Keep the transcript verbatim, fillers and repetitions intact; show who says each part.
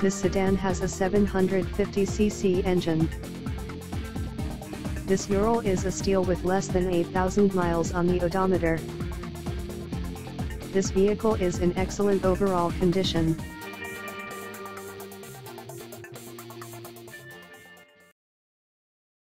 Speaker 1: This sedan has a seven hundred fifty c c engine. This Ural is a steal with less than eight thousand miles on the odometer. This vehicle is in excellent overall condition.